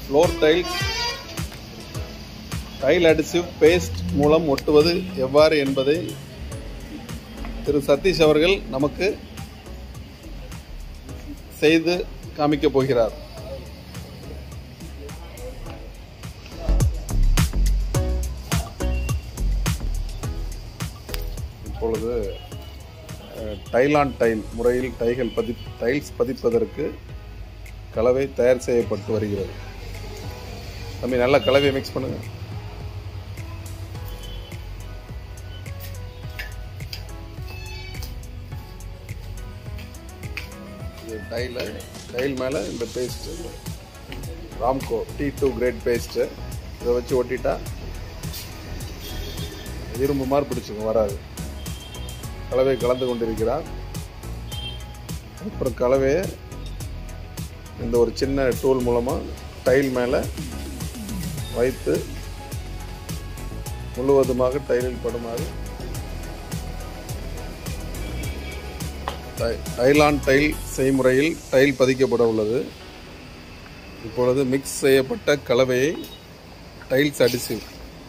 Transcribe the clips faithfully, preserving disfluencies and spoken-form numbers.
Floor tiles tile adhesive paste மூலம் ஒட்டுவது எவ்வாறு என்பதை திரு சதீஷ் அவர்கள் நமக்கு செய்து காமிக்கப் போகிறார். இப்பொழுது டைல் ஆன் டைல் முறையில் டைல்கள் பதி டைல்ஸ் பதிப்பதற்கு கலவை தயார் செய்யப்பட்டு வருகிறது. தம்பி நல்லா கலவையை மிக்ஸ் பண்ணுங்க. டைல டைல் மேலே இந்த paste Ramco T two grade paste இதை வச்சு ஒட்டிட்டா இரும்பு மாதிரி பிடிச்சிக்கும், வராது. கலவை கலந்து கொண்டிருக்கிறார். அப்புறம் கலவையை இந்த ஒரு சின்ன டூல் மூலமாக டைல் மேலே வைத்து முழுவதுமாக டைலில் படுமாறு டைல் ஆன் டைல் செய்முறையில் டைல் பதிக்கப்பட உள்ளது. இப்பொழுது மிக்ஸ் செய்யப்பட்ட கலவையை டைல்ஸ் அடிசிவ்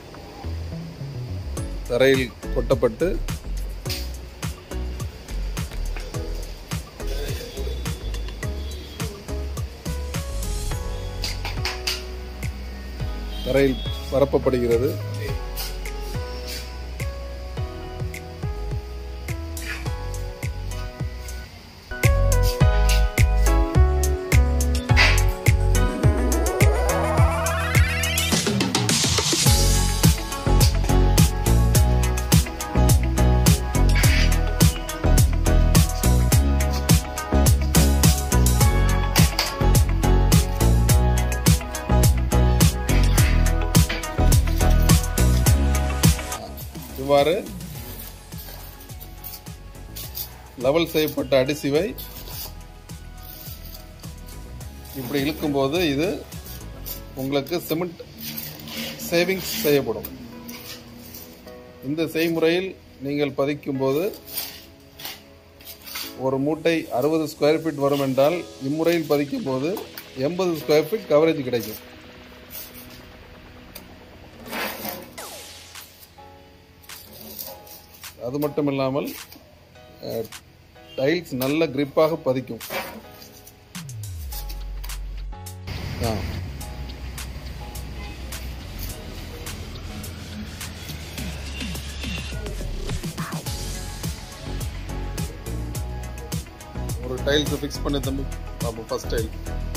தரையில் கொட்டப்பட்டு தரையில் பரப்பப்படுகிறது. இவ்வாறு லெவல் செய்யப்பட்ட அடிசிவை இப்படி இழுக்கும்போது இது உங்களுக்கு சிமெண்ட் சேவிங்ஸ் செய்யப்படும். இந்த செய்முறையில் நீங்கள் பதிக்கும் போது ஒரு மூட்டை அறுபது ஸ்கொயர் ஃபீட் வரும் என்றால் இம்முறையில் பதிக்கும் போது எண்பது ஸ்கொயர் ஃபீட் கவரேஜ் கிடைக்கும். அது மட்டும் இல்லாமல் டைல்ஸ் நல்ல கிரிப்பாக பதிக்கும். ஒரு டைல்ஸ் ஃபிக்ஸ் பண்ணி தம்பி. First tail